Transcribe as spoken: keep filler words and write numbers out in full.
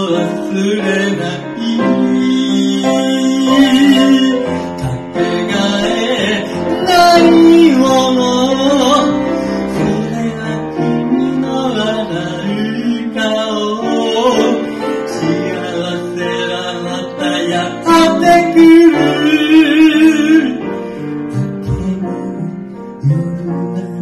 忘れないかけがえないもの、それが君の笑う顔、幸せはまたやってくる。明けぬ夜が